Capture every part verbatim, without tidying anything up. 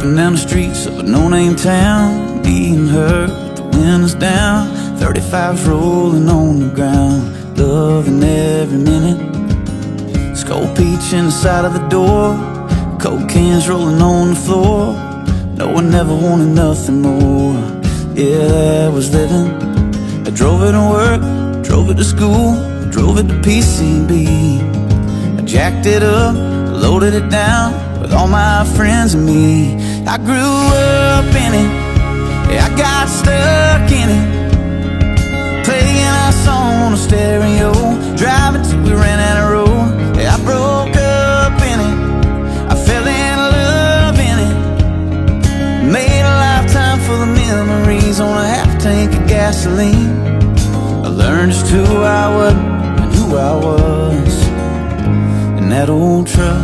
Driving down the streets of a no-name town, being hurt, the windows down, thirty-fives rolling on the ground, loving every minute. Skull peach in the side of the door, coke cans rolling on the floor. No one ever wanted nothing more. Yeah, that was living. I drove it to work, drove it to school, drove it to P C B. I jacked it up, loaded it down with all my friends and me. I grew up in it, yeah, I got stuck in it, playing our song on the stereo, driving till we ran out of road. Yeah, I broke up in it, I fell in love in it, made a lifetime full of memories on a half tank of gasoline. I learned just who I was and who I was in that old truck.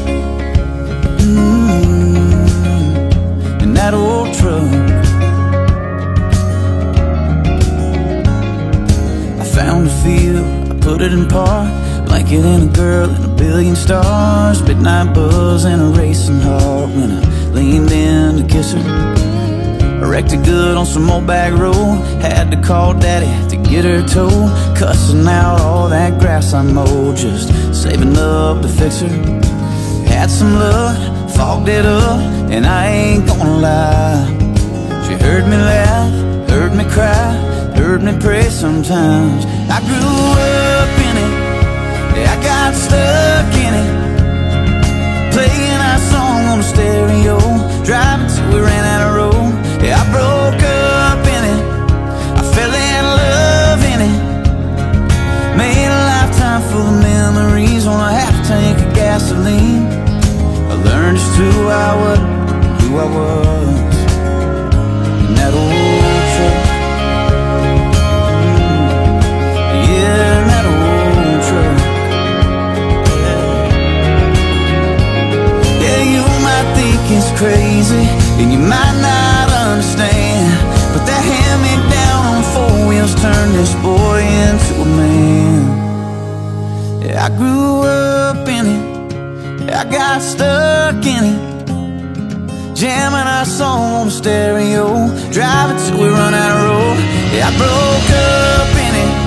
Mm-hmm. In that old truck. I found a field, I put it in park, blanket and a girl and a billion stars, midnight buzz and a racing heart when I leaned in to kiss her. I wrecked it good on some old back road, had to call daddy to get her towed, cussing out all that grass I mowed, just saving up to fix her. Had some luck, fogged it up, and I ain't gonna lie, she heard me laugh, heard me cry, heard me pray sometimes. I grew up in it, yeah, I got stuck in it, playing our song on the stereo, driving till we ran out of road. Yeah, I broke up in it, I fell in love in it, made a lifetime full of memories on a half tank of gasoline. I learned just who I was, who I was in that old truck. Yeah, in that old truck. Yeah, yeah, you might think it's crazy, and you might not understand, but that hand-me-down on four wheels turned this boy into a man. Yeah, I grew up in it, yeah, I got stuck in it, jamming our song on the stereo, driving till we run out of road. Yeah, I broke up in it,